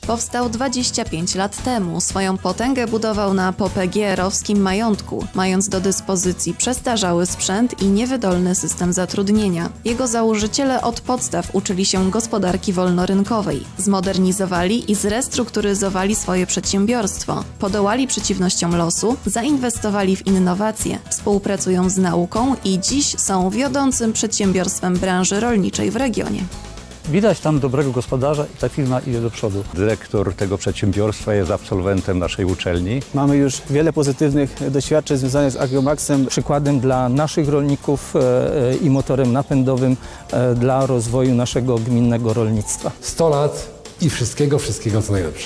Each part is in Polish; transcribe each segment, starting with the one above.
Powstał 25 lat temu. Swoją potęgę budował na PGR-owskim majątku, mając do dyspozycji przestarzały sprzęt i niewydolny system zatrudnienia. Jego założyciele od podstaw uczyli się gospodarki wolnorynkowej, zmodernizowali i zrestrukturyzowali swoje przedsiębiorstwo, podołali przeciwnościom losu, zainwestowali w innowacje, współpracują z nauką i dziś są wiodącym przedsiębiorstwem branży rolniczej w regionie. Widać tam dobrego gospodarza i ta firma idzie do przodu. Dyrektor tego przedsiębiorstwa jest absolwentem naszej uczelni. Mamy już wiele pozytywnych doświadczeń związanych z Agromaxem. Przykładem dla naszych rolników i motorem napędowym dla rozwoju naszego gminnego rolnictwa. 100 lat i wszystkiego co najlepsze.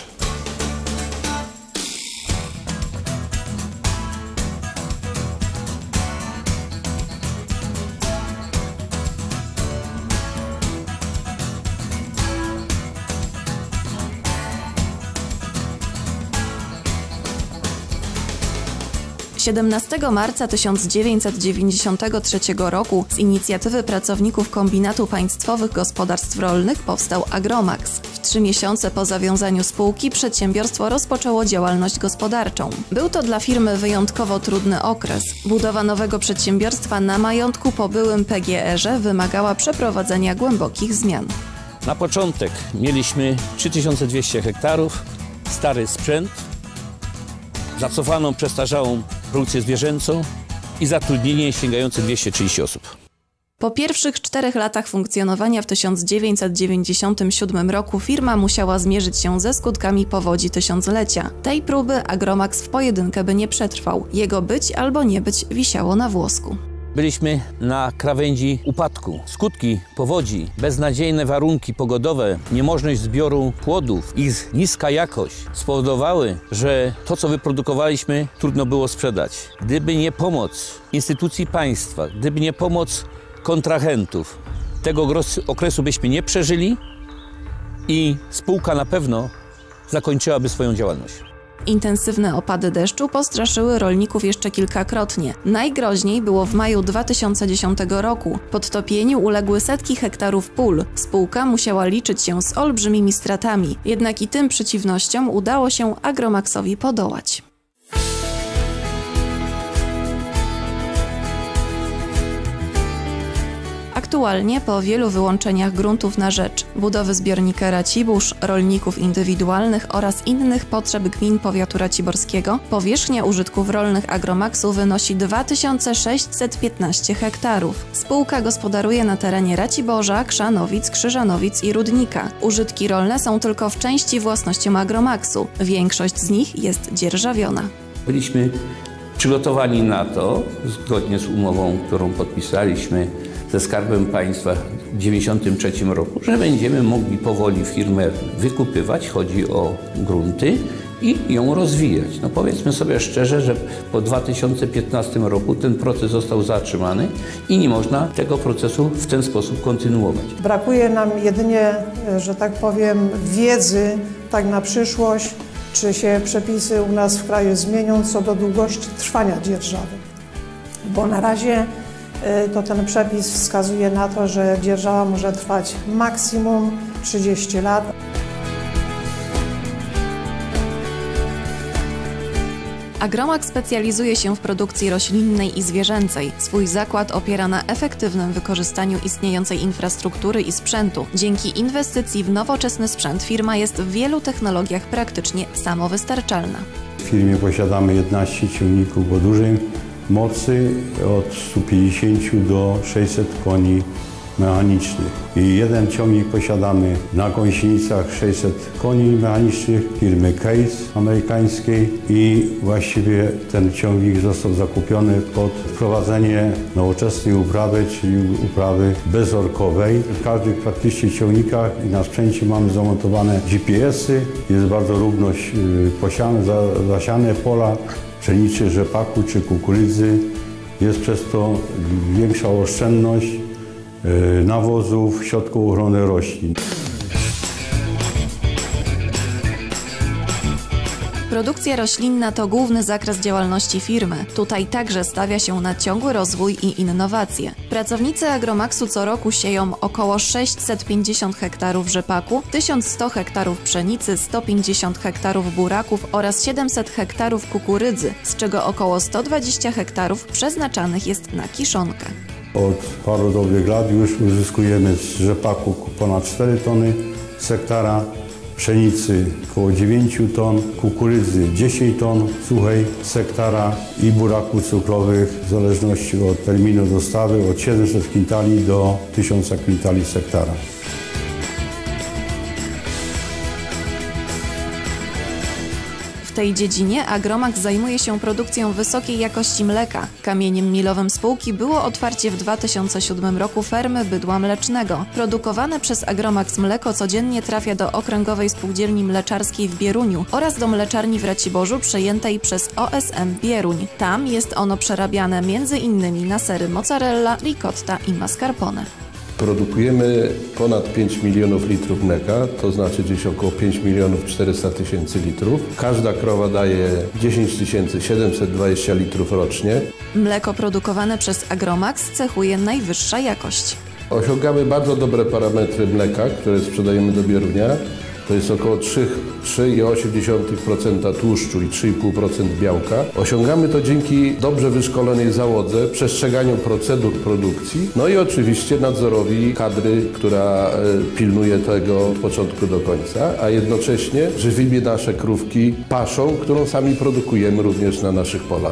– 17 marca 1993 roku z inicjatywy pracowników Kombinatu Państwowych Gospodarstw Rolnych powstał Agromax. W 3 miesiące po zawiązaniu spółki przedsiębiorstwo rozpoczęło działalność gospodarczą. Był to dla firmy wyjątkowo trudny okres. Budowa nowego przedsiębiorstwa na majątku po byłym PGR-ze wymagała przeprowadzenia głębokich zmian. Na początek mieliśmy 3200 hektarów, stary sprzęt, zacofaną, przestarzałą produkcję zwierzęcą i zatrudnienie sięgające 230 osób. Po pierwszych 4 latach funkcjonowania w 1997 roku firma musiała zmierzyć się ze skutkami powodzi tysiąclecia. Tej próby Agromax w pojedynkę by nie przetrwał. Jego być albo nie być wisiało na włosku. Byliśmy na krawędzi upadku. Skutki powodzi, beznadziejne warunki pogodowe, niemożność zbioru płodów, ich niska jakość spowodowały, że to, co wyprodukowaliśmy, trudno było sprzedać. Gdyby nie pomoc instytucji państwa, gdyby nie pomoc kontrahentów, tego okresu byśmy nie przeżyli i spółka na pewno zakończyłaby swoją działalność. Intensywne opady deszczu postraszyły rolników jeszcze kilkakrotnie. Najgroźniej było w maju 2010 roku. Podtopieniu uległy setki hektarów pól. Spółka musiała liczyć się z olbrzymimi stratami. Jednak i tym przeciwnościom udało się Agromaxowi podołać. Aktualnie po wielu wyłączeniach gruntów na rzecz budowy zbiornika Racibórz, rolników indywidualnych oraz innych potrzeb gmin powiatu raciborskiego powierzchnia użytków rolnych Agromaxu wynosi 2615 hektarów. Spółka gospodaruje na terenie Raciborza, Krzanowic, Krzyżanowic i Rudnika. Użytki rolne są tylko w części własnością Agromaxu. Większość z nich jest dzierżawiona. Byliśmy przygotowani na to, zgodnie z umową, którą podpisaliśmy ze Skarbem Państwa w 1993 roku, że będziemy mogli powoli firmę wykupywać, chodzi o grunty, i ją rozwijać. No powiedzmy sobie szczerze, że po 2015 roku ten proces został zatrzymany i nie można tego procesu w ten sposób kontynuować. Brakuje nam jedynie, że tak powiem, wiedzy tak na przyszłość, czy się przepisy u nas w kraju zmienią co do długości trwania dzierżawy. Bo na razie to ten przepis wskazuje na to, że dzierżawa może trwać maksimum 30 lat. Agromax specjalizuje się w produkcji roślinnej i zwierzęcej. Swój zakład opiera na efektywnym wykorzystaniu istniejącej infrastruktury i sprzętu. Dzięki inwestycji w nowoczesny sprzęt firma jest w wielu technologiach praktycznie samowystarczalna. W firmie posiadamy 11 ciągników o dużej mocy od 150 do 600 koni mechanicznych. I jeden ciągnik posiadamy na gąsienicach 600 koni mechanicznych firmy Case amerykańskiej i właściwie ten ciągnik został zakupiony pod wprowadzenie nowoczesnej uprawy, czyli uprawy bezorkowej. W każdych praktycznie ciągnikach i na sprzęcie mamy zamontowane GPS-y. Jest bardzo równo zasiane pola pszenicy, rzepaku czy kukurydzy. Jest przez to większa oszczędność nawozów, środków ochrony roślin. Produkcja roślinna to główny zakres działalności firmy. Tutaj także stawia się na ciągły rozwój i innowacje. Pracownicy Agromaxu co roku sieją około 650 hektarów rzepaku, 1100 hektarów pszenicy, 150 hektarów buraków oraz 700 hektarów kukurydzy, z czego około 120 hektarów przeznaczanych jest na kiszonkę. Od paru dobrych lat już uzyskujemy z rzepaku ponad 4 tony z hektara, pszenicy około 9 ton, kukurydzy 10 ton suchej z hektara i buraków cukrowych w zależności od terminu dostawy od 700 kwintali do 1000 kwintali z hektara. W tej dziedzinie Agromax zajmuje się produkcją wysokiej jakości mleka. Kamieniem milowym spółki było otwarcie w 2007 roku fermy bydła mlecznego. Produkowane przez Agromax mleko codziennie trafia do Okręgowej Spółdzielni Mleczarskiej w Bieruniu oraz do mleczarni w Raciborzu przejętej przez OSM Bieruń. Tam jest ono przerabiane m.in. na sery mozzarella, ricotta i mascarpone. Produkujemy ponad 5 milionów litrów mleka, to znaczy gdzieś około 5 milionów 400 tysięcy litrów. Każda krowa daje 10 720 litrów rocznie. Mleko produkowane przez Agromax cechuje najwyższa jakość. Osiągamy bardzo dobre parametry mleka, które sprzedajemy do Bierunia. To jest około 3,8% tłuszczu i 3,5% białka. Osiągamy to dzięki dobrze wyszkolonej załodze, przestrzeganiu procedur produkcji, no i oczywiście nadzorowi kadry, która pilnuje tego od początku do końca, a jednocześnie żywimy nasze krówki paszą, którą sami produkujemy również na naszych polach.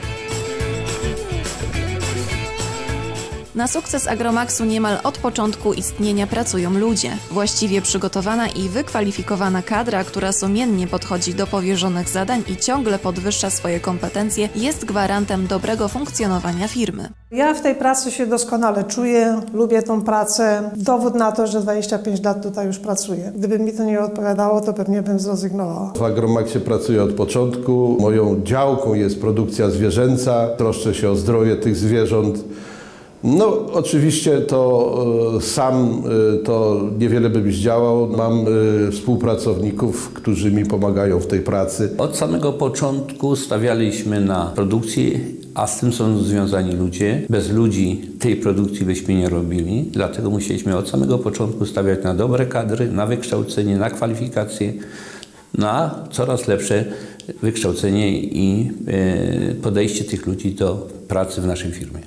Na sukces Agromaxu niemal od początku istnienia pracują ludzie. Właściwie przygotowana i wykwalifikowana kadra, która sumiennie podchodzi do powierzonych zadań i ciągle podwyższa swoje kompetencje, jest gwarantem dobrego funkcjonowania firmy. Ja w tej pracy się doskonale czuję, lubię tą pracę. Dowód na to, że 25 lat tutaj już pracuję. Gdyby mi to nie odpowiadało, to pewnie bym zrezygnowała. W Agromaxie pracuję od początku. Moją działką jest produkcja zwierzęca. Troszczę się o zdrowie tych zwierząt. No, oczywiście to sam to niewiele bym zdziałał. Mam współpracowników, którzy mi pomagają w tej pracy. Od samego początku stawialiśmy na produkcję, a z tym są związani ludzie. Bez ludzi tej produkcji byśmy nie robili, dlatego musieliśmy od samego początku stawiać na dobre kadry, na wykształcenie, na kwalifikacje, na coraz lepsze wykształcenie i podejście tych ludzi do pracy w naszej firmie.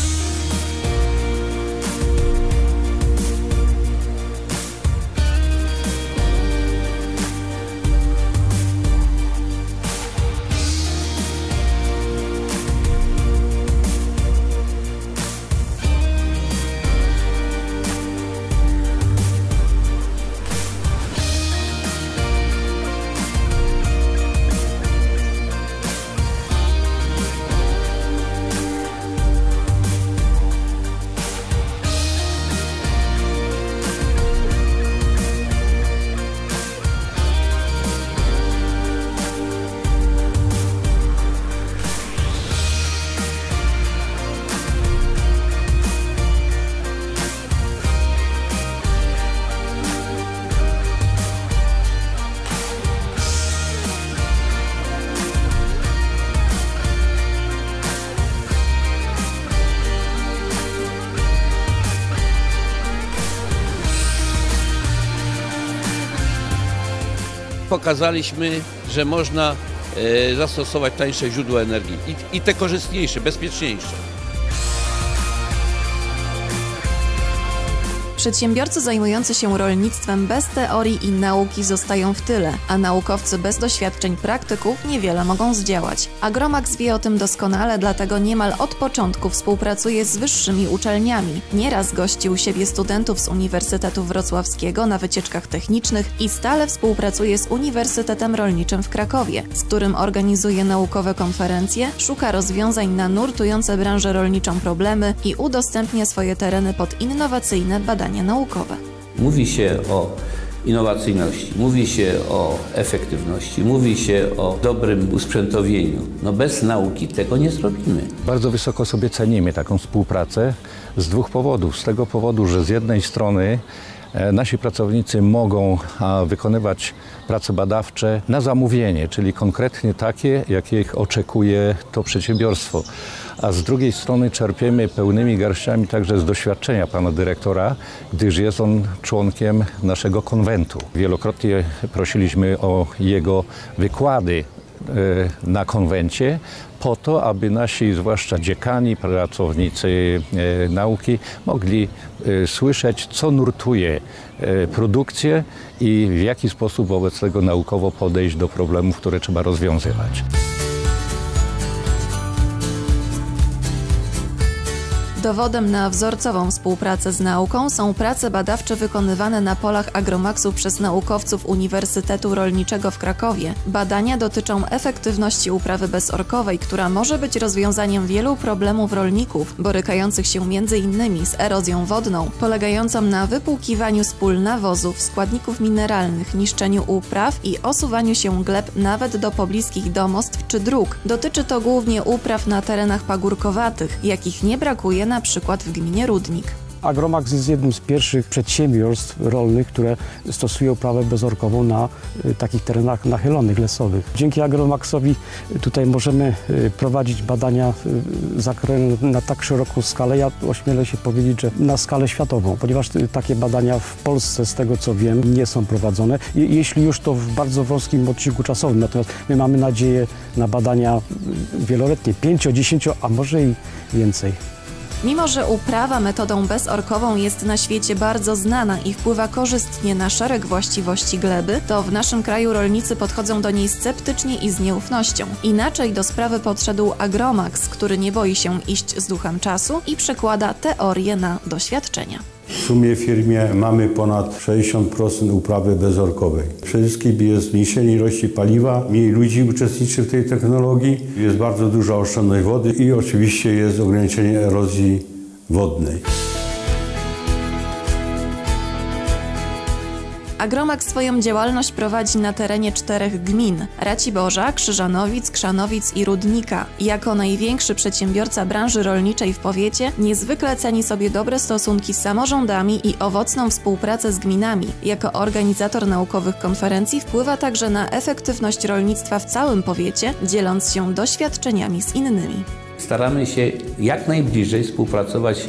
Pokazaliśmy, że można zastosować tańsze źródła energii i te korzystniejsze, bezpieczniejsze. Przedsiębiorcy zajmujący się rolnictwem bez teorii i nauki zostają w tyle, a naukowcy bez doświadczeń praktyków niewiele mogą zdziałać. Agromax wie o tym doskonale, dlatego niemal od początku współpracuje z wyższymi uczelniami. Nieraz gości u siebie studentów z Uniwersytetu Wrocławskiego na wycieczkach technicznych i stale współpracuje z Uniwersytetem Rolniczym w Krakowie, z którym organizuje naukowe konferencje, szuka rozwiązań na nurtujące branżę rolniczą problemy i udostępnia swoje tereny pod innowacyjne badania naukowe. Mówi się o innowacyjności, mówi się o efektywności, mówi się o dobrym usprzętowieniu. No bez nauki tego nie zrobimy. Bardzo wysoko sobie cenimy taką współpracę z dwóch powodów. Z tego powodu, że z jednej strony Nasi pracownicy mogą wykonywać prace badawcze na zamówienie, czyli konkretnie takie, jakie ich oczekuje to przedsiębiorstwo. A z drugiej strony czerpiemy pełnymi garściami także z doświadczenia pana dyrektora, gdyż jest on członkiem naszego konwentu. Wielokrotnie prosiliśmy o jego wykłady na konwencie, po to, aby nasi, zwłaszcza dziekani, pracownicy nauki, mogli słyszeć, co nurtuje produkcję i w jaki sposób wobec tego naukowo podejść do problemów, które trzeba rozwiązywać. Dowodem na wzorcową współpracę z nauką są prace badawcze wykonywane na polach Agromaksu przez naukowców Uniwersytetu Rolniczego w Krakowie. Badania dotyczą efektywności uprawy bezorkowej, która może być rozwiązaniem wielu problemów rolników, borykających się m.in. z erozją wodną, polegającą na wypłukiwaniu z pól nawozów, składników mineralnych, niszczeniu upraw i osuwaniu się gleb nawet do pobliskich domostw czy dróg. Dotyczy to głównie upraw na terenach pagórkowatych, jakich nie brakuje na przykład w gminie Rudnik. Agromax jest jednym z pierwszych przedsiębiorstw rolnych, które stosują uprawę bezorkową na takich terenach nachylonych, lesowych. Dzięki Agromaxowi tutaj możemy prowadzić badania zakrojone na tak szeroką skalę, ja ośmielę się powiedzieć, że na skalę światową, ponieważ takie badania w Polsce, z tego co wiem, nie są prowadzone. Jeśli już, to w bardzo wąskim odcinku czasowym, natomiast my mamy nadzieję na badania wieloletnie, 5, 10, a może i więcej. Mimo że uprawa metodą bezorkową jest na świecie bardzo znana i wpływa korzystnie na szereg właściwości gleby, to w naszym kraju rolnicy podchodzą do niej sceptycznie i z nieufnością. Inaczej do sprawy podszedł Agromax, który nie boi się iść z duchem czasu i przekłada teorię na doświadczenia. W sumie w firmie mamy ponad 60% uprawy bezorkowej. Przede wszystkim jest zmniejszenie ilości paliwa, mniej ludzi uczestniczy w tej technologii, jest bardzo duża oszczędność wody i oczywiście jest ograniczenie erozji wodnej. Agromax swoją działalność prowadzi na terenie 4 gmin: Raciborza, Krzyżanowic, Krzanowic i Rudnika. Jako największy przedsiębiorca branży rolniczej w powiecie niezwykle ceni sobie dobre stosunki z samorządami i owocną współpracę z gminami. Jako organizator naukowych konferencji wpływa także na efektywność rolnictwa w całym powiecie, dzieląc się doświadczeniami z innymi. Staramy się jak najbliżej współpracować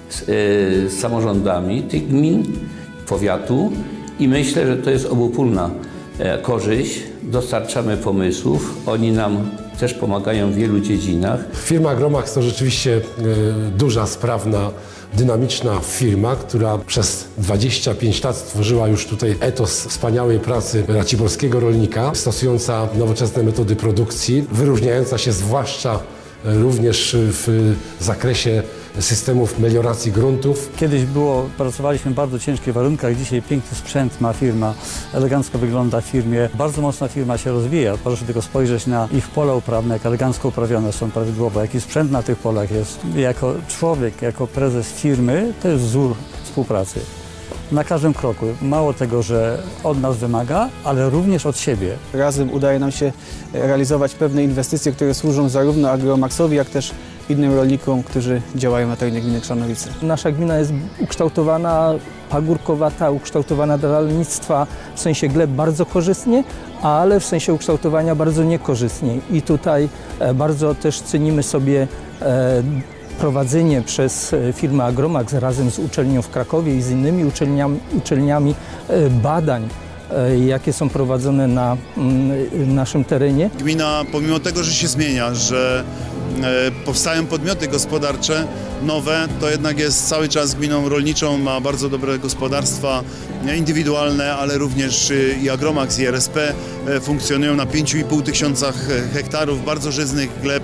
z samorządami tych gmin, powiatu. I myślę, że to jest obopólna korzyść. Dostarczamy pomysłów, oni nam też pomagają w wielu dziedzinach. Firma Agromax to rzeczywiście duża, sprawna, dynamiczna firma, która przez 25 lat stworzyła już tutaj etos wspaniałej pracy raciborskiego rolnika, stosująca nowoczesne metody produkcji, wyróżniająca się zwłaszcza również w zakresie systemów melioracji gruntów. Kiedyś pracowaliśmy w bardzo ciężkich warunkach, dzisiaj piękny sprzęt ma firma, elegancko wygląda w firmie, bardzo mocna firma się rozwija. Proszę tylko spojrzeć na ich pola uprawne, jak elegancko uprawione są prawidłowo, jaki sprzęt na tych polach jest. Jako człowiek, jako prezes firmy, to jest wzór współpracy. Na każdym kroku. Mało tego, że od nas wymaga, ale również od siebie. Razem udaje nam się realizować pewne inwestycje, które służą zarówno Agromaxowi, jak też innym rolnikom, którzy działają na terenie gminy Krzanowice. Nasza gmina jest ukształtowana, pagórkowata, ukształtowana dla rolnictwa w sensie gleb bardzo korzystnie, ale w sensie ukształtowania bardzo niekorzystnie. I tutaj bardzo też cenimy sobie prowadzenie przez firmę Agromax razem z uczelnią w Krakowie i z innymi uczelniami badań, jakie są prowadzone na naszym terenie. Gmina, pomimo tego, że się zmienia, że powstają podmioty gospodarcze nowe, to jednak jest cały czas gminą rolniczą, ma bardzo dobre gospodarstwa indywidualne, ale również i Agromax, i RSP funkcjonują na 5,5 tysiąca hektarów bardzo żyznych gleb.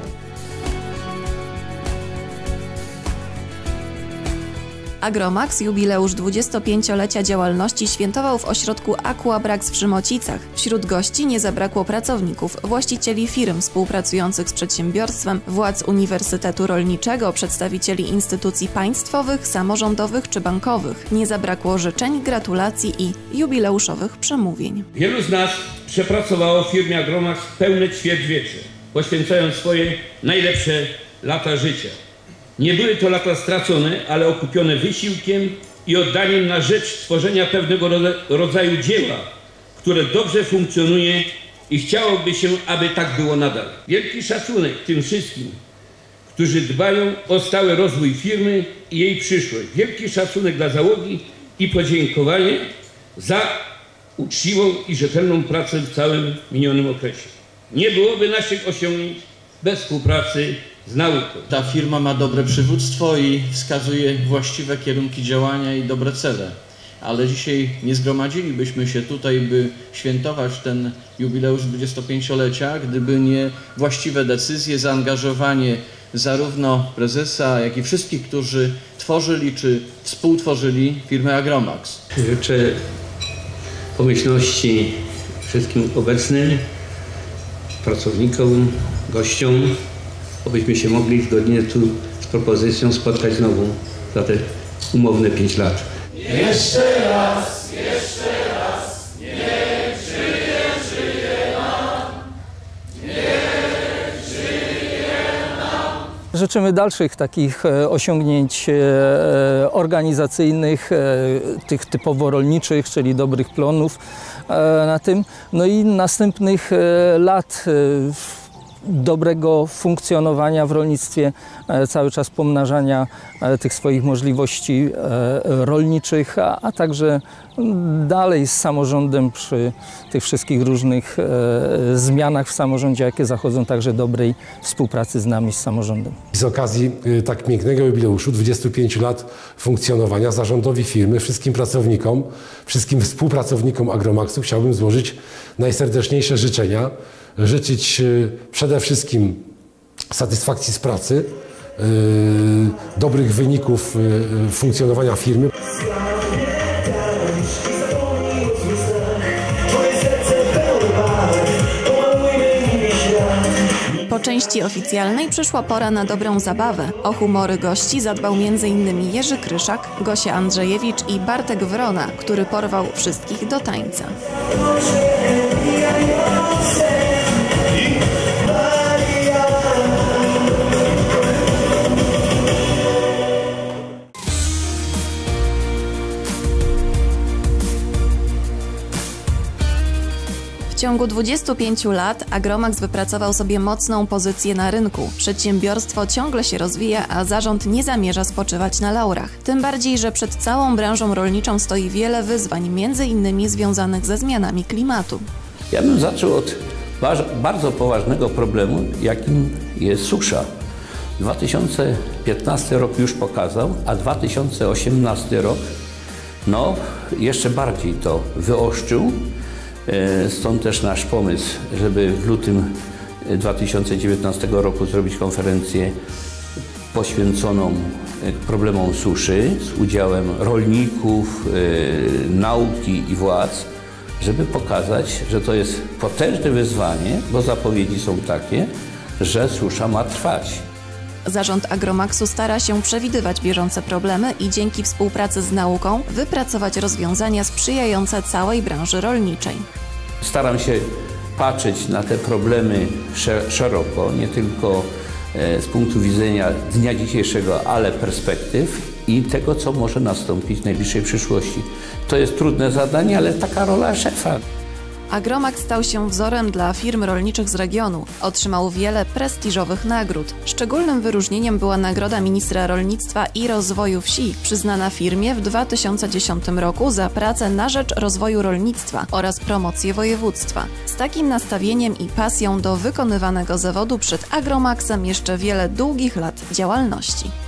Agromax jubileusz 25-lecia działalności świętował w ośrodku Aquabrax w Szymocicach. Wśród gości nie zabrakło pracowników, właścicieli firm współpracujących z przedsiębiorstwem, władz Uniwersytetu Rolniczego, przedstawicieli instytucji państwowych, samorządowych czy bankowych. Nie zabrakło życzeń, gratulacji i jubileuszowych przemówień. Wielu z nas przepracowało w firmie Agromax pełne ćwierćwiecze, poświęcając swoje najlepsze lata życia. Nie były to lata stracone, ale okupione wysiłkiem i oddaniem na rzecz tworzenia pewnego rodzaju dzieła, które dobrze funkcjonuje i chciałoby się, aby tak było nadal. Wielki szacunek tym wszystkim, którzy dbają o stały rozwój firmy i jej przyszłość. Wielki szacunek dla załogi i podziękowanie za uczciwą i rzetelną pracę w całym minionym okresie. Nie byłoby naszych osiągnięć bez współpracy z nauką. Ta firma ma dobre przywództwo i wskazuje właściwe kierunki działania i dobre cele. Ale dzisiaj nie zgromadzilibyśmy się tutaj, by świętować ten jubileusz 25-lecia, gdyby nie właściwe decyzje, zaangażowanie zarówno prezesa, jak i wszystkich, którzy tworzyli czy współtworzyli firmę Agromax. Życzę pomyślności wszystkim obecnym, pracownikom, gościom, abyśmy się mogli zgodnie tu z propozycją spotkać znowu za te umowne 5 lat. Jeszcze raz, niech żyje nam, niech żyje nam. Życzymy dalszych takich osiągnięć organizacyjnych, tych typowo rolniczych, czyli dobrych plonów na tym, no i następnych lat dobrego funkcjonowania w rolnictwie, cały czas pomnażania tych swoich możliwości rolniczych, a także dalej z samorządem przy tych wszystkich różnych zmianach w samorządzie, jakie zachodzą, także dobrej współpracy z nami, z samorządem. Z okazji tak pięknego jubileuszu 25 lat funkcjonowania zarządowi firmy, wszystkim pracownikom, wszystkim współpracownikom Agromaxu chciałbym złożyć najserdeczniejsze życzenia. Życzyć przede wszystkim satysfakcji z pracy, dobrych wyników funkcjonowania firmy. Po części oficjalnej przyszła pora na dobrą zabawę. O humory gości zadbał m.in. Jerzy Kryszak, Gosia Andrzejewicz i Bartek Wrona, który porwał wszystkich do tańca. W ciągu 25 lat Agromax wypracował sobie mocną pozycję na rynku. Przedsiębiorstwo ciągle się rozwija, a zarząd nie zamierza spoczywać na laurach. Tym bardziej, że przed całą branżą rolniczą stoi wiele wyzwań, m.in. związanych ze zmianami klimatu. Ja bym zaczął od bardzo poważnego problemu, jakim jest susza. 2015 rok już pokazał, a 2018 rok jeszcze bardziej to wyostrzył. Stąd też nasz pomysł, żeby w lutym 2019 roku zrobić konferencję poświęconą problemom suszy z udziałem rolników, nauki i władz, żeby pokazać, że to jest potężne wyzwanie, bo zapowiedzi są takie, że susza ma trwać. Zarząd Agromaxu stara się przewidywać bieżące problemy i dzięki współpracy z nauką wypracować rozwiązania sprzyjające całej branży rolniczej. Staram się patrzeć na te problemy szeroko, nie tylko z punktu widzenia dnia dzisiejszego, ale perspektyw i tego, co może nastąpić w najbliższej przyszłości. To jest trudne zadanie, ale taka rola szefa. Agromax stał się wzorem dla firm rolniczych z regionu. Otrzymał wiele prestiżowych nagród. Szczególnym wyróżnieniem była Nagroda Ministra Rolnictwa i Rozwoju Wsi, przyznana firmie w 2010 roku za pracę na rzecz rozwoju rolnictwa oraz promocję województwa. Z takim nastawieniem i pasją do wykonywanego zawodu przed Agromaxem jeszcze wiele długich lat działalności.